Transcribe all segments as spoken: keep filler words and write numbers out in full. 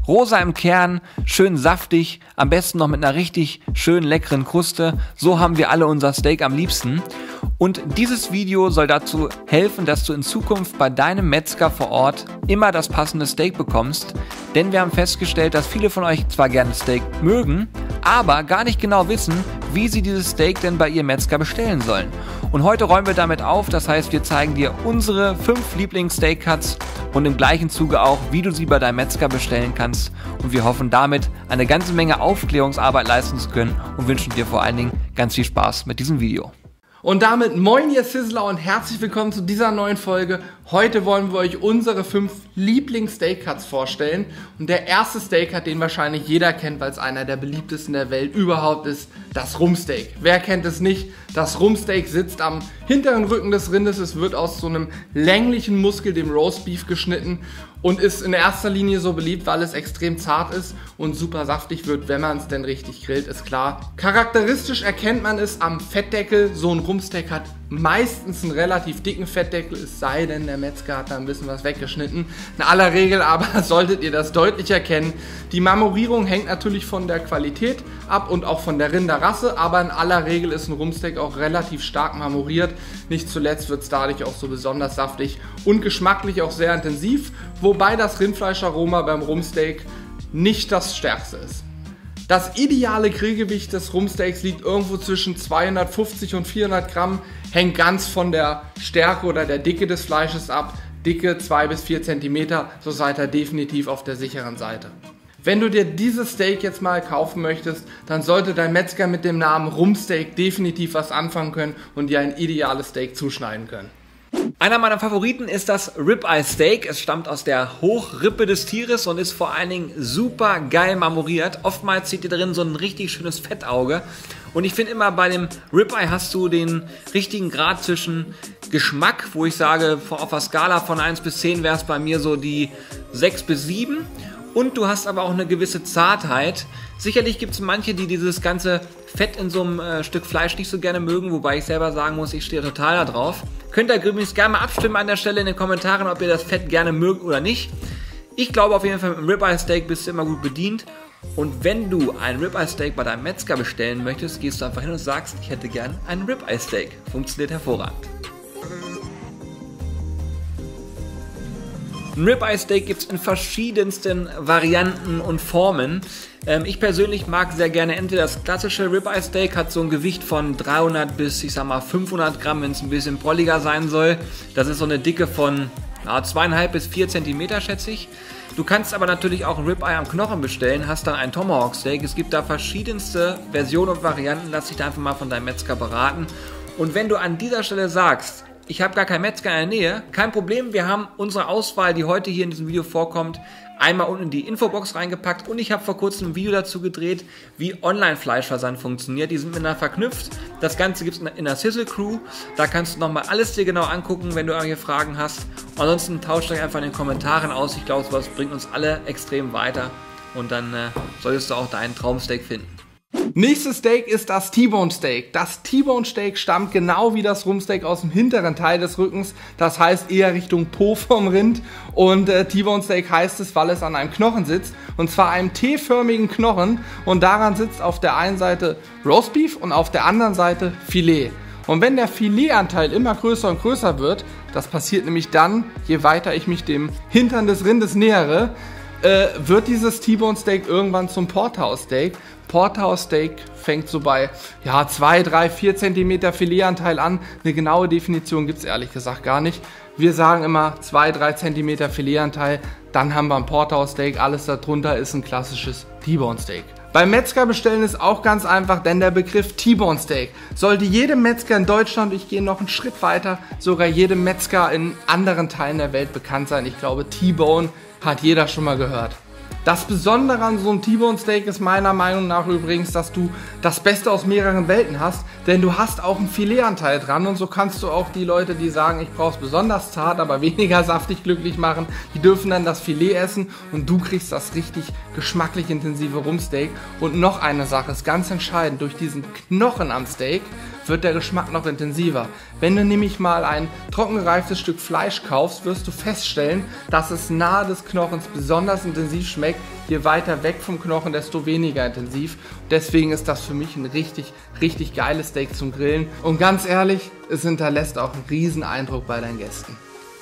Rosa im Kern, schön saftig, am besten noch mit einer richtig schön leckeren Kruste. So haben wir alle unser Steak am liebsten. Und dieses Video soll dazu helfen, dass du in Zukunft bei deinem Metzger vor Ort immer das passende Steak bekommst. Denn wir haben festgestellt, dass viele von euch zwar gerne Steak mögen, aber gar nicht genau wissen, wie sie dieses Steak denn bei ihrem Metzger bestellen sollen. Und heute räumen wir damit auf, das heißt, wir zeigen dir unsere fünf Lieblings-Steak-Cuts und im gleichen Zuge auch, wie du sie bei deinem Metzger bestellen kannst. Und wir hoffen damit, eine ganze Menge Aufklärungsarbeit leisten zu können und wünschen dir vor allen Dingen ganz viel Spaß mit diesem Video. Und damit moin ihr Sizzler und herzlich willkommen zu dieser neuen Folge. Heute wollen wir euch unsere fünf Lieblings-Steak-Cuts vorstellen. Und der erste Steak-Cut, den wahrscheinlich jeder kennt, weil es einer der beliebtesten der Welt überhaupt ist, das Rumpsteak. Wer kennt es nicht? Das Rumpsteak sitzt am hinteren Rücken des Rindes. Es wird aus so einem länglichen Muskel, dem Roastbeef, geschnitten und ist in erster Linie so beliebt, weil es extrem zart ist und super saftig wird, wenn man es denn richtig grillt, ist klar. Charakteristisch erkennt man es am Fettdeckel. So ein Rumpsteak hat meistens einen relativ dicken Fettdeckel, es sei denn, der Metzger hat da ein bisschen was weggeschnitten. In aller Regel aber solltet ihr das deutlich erkennen. Die Marmorierung hängt natürlich von der Qualität ab und auch von der Rinderrasse, aber in aller Regel ist ein Rumpsteak auch relativ stark marmoriert. Nicht zuletzt wird es dadurch auch so besonders saftig und geschmacklich auch sehr intensiv, wobei das Rindfleischaroma beim Rumpsteak nicht das stärkste ist. Das ideale Grillgewicht des Rumpsteaks liegt irgendwo zwischen zweihundertfünfzig und vierhundert Gramm, hängt ganz von der Stärke oder der Dicke des Fleisches ab. Dicke zwei bis vier Zentimeter, so seid ihr definitiv auf der sicheren Seite. Wenn du dir dieses Steak jetzt mal kaufen möchtest, dann sollte dein Metzger mit dem Namen Rumpsteak definitiv was anfangen können und dir ein ideales Steak zuschneiden können. Einer meiner Favoriten ist das Ribeye Steak. Es stammt aus der Hochrippe des Tieres und ist vor allen Dingen super geil marmoriert. Oftmals zieht ihr drin so ein richtig schönes Fettauge. Und ich finde immer, bei dem Ribeye hast du den richtigen Grad zwischen Geschmack, wo ich sage, auf der Skala von eins bis zehn wäre es bei mir so die sechs bis sieben. Und du hast aber auch eine gewisse Zartheit. Sicherlich gibt es manche, die dieses ganze Fett in so einem äh, Stück Fleisch nicht so gerne mögen, wobei ich selber sagen muss, ich stehe total da drauf. Könnt ihr übrigens gerne mal abstimmen an der Stelle in den Kommentaren, ob ihr das Fett gerne mögt oder nicht. Ich glaube auf jeden Fall, mit einem Ribeye Steak bist du immer gut bedient. Und wenn du ein Ribeye Steak bei deinem Metzger bestellen möchtest, gehst du einfach hin und sagst, ich hätte gern ein Ribeye Steak. Funktioniert hervorragend. Ein Ribeye Steak gibt es in verschiedensten Varianten und Formen. Ähm, ich persönlich mag sehr gerne entweder das klassische Ribeye Steak, hat so ein Gewicht von dreihundert bis ich sag mal fünfhundert Gramm, wenn es ein bisschen prolliger sein soll. Das ist so eine Dicke von ja, zwei Komma fünf bis vier Zentimeter, schätze ich. Du kannst aber natürlich auch ein Ribeye am Knochen bestellen, hast dann ein Tomahawk Steak. Es gibt da verschiedenste Versionen und Varianten, lass dich da einfach mal von deinem Metzger beraten. Und wenn du an dieser Stelle sagst, ich habe gar keinen Metzger in der Nähe, kein Problem, wir haben unsere Auswahl, die heute hier in diesem Video vorkommt, einmal unten in die Infobox reingepackt und ich habe vor kurzem ein Video dazu gedreht, wie Online-Fleischversand funktioniert. Die sind miteinander verknüpft. Das Ganze gibt es in der Sizzle Crew. Da kannst du nochmal alles dir genau angucken, wenn du irgendwelche Fragen hast. Ansonsten tauscht euch einfach in den Kommentaren aus. Ich glaube, sowas bringt uns alle extrem weiter und dann äh, solltest du auch deinen Traumsteak finden. Nächstes Steak ist das T-Bone Steak. Das T-Bone Steak stammt genau wie das Rumpsteak aus dem hinteren Teil des Rückens, das heißt eher Richtung Po vom Rind. Und äh, T-Bone Steak heißt es, weil es an einem Knochen sitzt, und zwar einem T-förmigen Knochen, und daran sitzt auf der einen Seite Roastbeef und auf der anderen Seite Filet. Und wenn der Filetanteil immer größer und größer wird, das passiert nämlich dann, je weiter ich mich dem Hintern des Rindes nähere, äh, wird dieses T-Bone Steak irgendwann zum Porterhouse Steak. Porterhouse Steak fängt so bei ja, zwei, drei, vier Zentimeter Filetanteil an. Eine genaue Definition gibt es ehrlich gesagt gar nicht. Wir sagen immer zwei, drei Zentimeter Filetanteil, dann haben wir ein Porterhouse Steak. Alles darunter ist ein klassisches T-Bone Steak. Beim Metzger bestellen ist auch ganz einfach, denn der Begriff T-Bone Steak sollte jedem Metzger in Deutschland, ich gehe noch einen Schritt weiter, sogar jedem Metzger in anderen Teilen der Welt bekannt sein. Ich glaube, T-Bone hat jeder schon mal gehört. Das Besondere an so einem T-Bone Steak ist meiner Meinung nach übrigens, dass du das Beste aus mehreren Welten hast, denn du hast auch einen Filetanteil dran und so kannst du auch die Leute, die sagen, ich brauche es besonders zart, aber weniger saftig, glücklich machen, die dürfen dann das Filet essen und du kriegst das richtig geschmacklich intensive Rumpsteak. Und noch eine Sache ist ganz entscheidend, durch diesen Knochen am Steak wird der Geschmack noch intensiver. Wenn du nämlich mal ein trockengereiftes Stück Fleisch kaufst, wirst du feststellen, dass es nahe des Knochens besonders intensiv schmeckt. Je weiter weg vom Knochen, desto weniger intensiv. Deswegen ist das für mich ein richtig, richtig geiles Steak zum Grillen. Und ganz ehrlich, es hinterlässt auch einen riesen Eindruck bei deinen Gästen.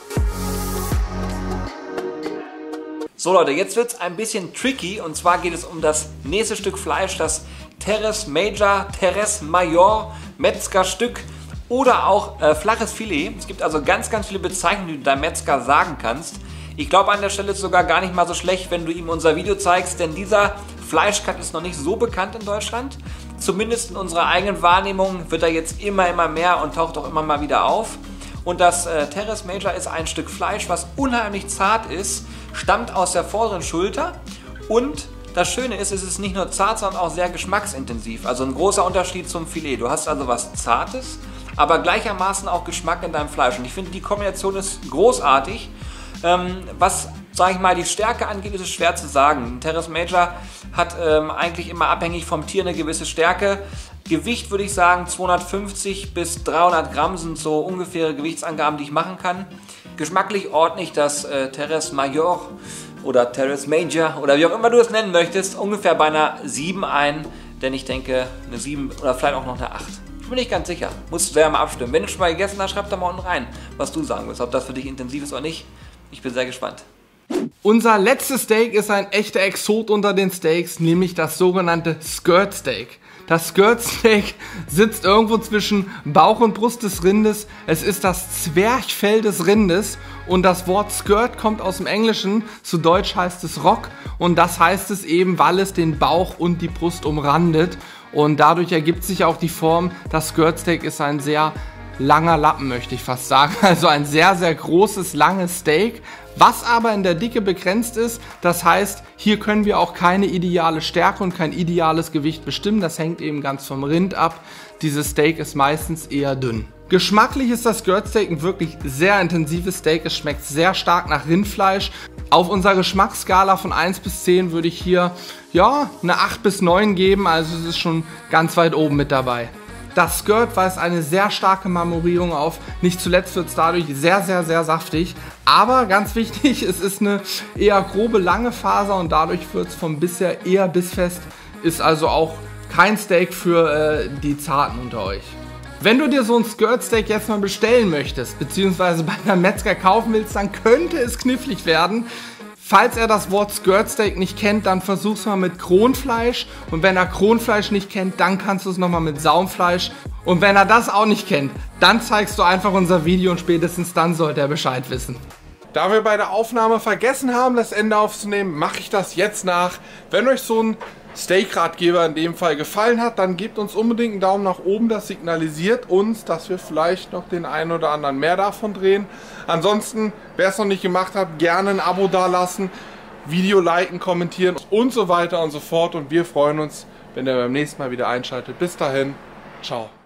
So Leute, jetzt wird es ein bisschen tricky und zwar geht es um das nächste Stück Fleisch, das Terres Major, Terres Major, Metzgerstück oder auch äh, flaches Filet. Es gibt also ganz, ganz viele Bezeichnungen, die du deinem Metzger sagen kannst. Ich glaube an der Stelle ist es sogar gar nicht mal so schlecht, wenn du ihm unser Video zeigst, denn dieser Fleischcut ist noch nicht so bekannt in Deutschland. Zumindest in unserer eigenen Wahrnehmung wird er jetzt immer, immer mehr und taucht auch immer mal wieder auf. Und das äh, Terres Major ist ein Stück Fleisch, was unheimlich zart ist, stammt aus der vorderen Schulter und das Schöne ist, es ist nicht nur zart, sondern auch sehr geschmacksintensiv. Also ein großer Unterschied zum Filet. Du hast also was Zartes, aber gleichermaßen auch Geschmack in deinem Fleisch. Und ich finde, die Kombination ist großartig. Ähm, was, sage ich mal, die Stärke angeht, ist es schwer zu sagen. Ein Terres Major hat ähm, eigentlich immer abhängig vom Tier eine gewisse Stärke. Gewicht würde ich sagen, zweihundertfünfzig bis dreihundert Gramm sind so ungefähre Gewichtsangaben, die ich machen kann. Geschmacklich ordne ich das äh, Terres Major oder Terres Major oder wie auch immer du es nennen möchtest, ungefähr bei einer sieben ein, denn ich denke eine sieben oder vielleicht auch noch eine acht. Ich bin nicht ganz sicher, musst du selber mal abstimmen. Wenn du schon mal gegessen hast, schreib da mal unten rein, was du sagen willst, ob das für dich intensiv ist oder nicht. Ich bin sehr gespannt. Unser letztes Steak ist ein echter Exot unter den Steaks, nämlich das sogenannte Skirt Steak. Das Skirt Steak sitzt irgendwo zwischen Bauch und Brust des Rindes. Es ist das Zwerchfell des Rindes und das Wort Skirt kommt aus dem Englischen. Zu Deutsch heißt es Rock und das heißt es eben, weil es den Bauch und die Brust umrandet. Und dadurch ergibt sich auch die Form, das Skirt Steak ist ein sehr langer Lappen, möchte ich fast sagen. Also ein sehr, sehr großes, langes Steak, was aber in der Dicke begrenzt ist. Das heißt, hier können wir auch keine ideale Stärke und kein ideales Gewicht bestimmen. Das hängt eben ganz vom Rind ab. Dieses Steak ist meistens eher dünn. Geschmacklich ist das Skirt Steak ein wirklich sehr intensives Steak. Es schmeckt sehr stark nach Rindfleisch. Auf unserer Geschmacksskala von eins bis zehn würde ich hier ja, eine acht bis neun geben. Also es ist schon ganz weit oben mit dabei. Das Skirt weist eine sehr starke Marmorierung auf. Nicht zuletzt wird es dadurch sehr, sehr, sehr saftig. Aber ganz wichtig, es ist eine eher grobe, lange Faser und dadurch wird es vom Biss her eher bissfest. Ist also auch kein Steak für äh, die Zarten unter euch. Wenn du dir so ein Skirt Steak jetzt mal bestellen möchtest, beziehungsweise bei einem Metzger kaufen willst, dann könnte es knifflig werden. Falls er das Wort Skirt Steak nicht kennt, dann versuch's mal mit Kronfleisch. Und wenn er Kronfleisch nicht kennt, dann kannst du es nochmal mit Saumfleisch. Und wenn er das auch nicht kennt, dann zeigst du einfach unser Video und spätestens dann sollte er Bescheid wissen. Da wir bei der Aufnahme vergessen haben, das Ende aufzunehmen, mache ich das jetzt nach. Wenn euch so ein Steak-Ratgeber in dem Fall gefallen hat, dann gebt uns unbedingt einen Daumen nach oben. Das signalisiert uns, dass wir vielleicht noch den einen oder anderen mehr davon drehen. Ansonsten, wer es noch nicht gemacht hat, gerne ein Abo dalassen, Video liken, kommentieren und so weiter und so fort. Und wir freuen uns, wenn ihr beim nächsten Mal wieder einschaltet. Bis dahin, ciao.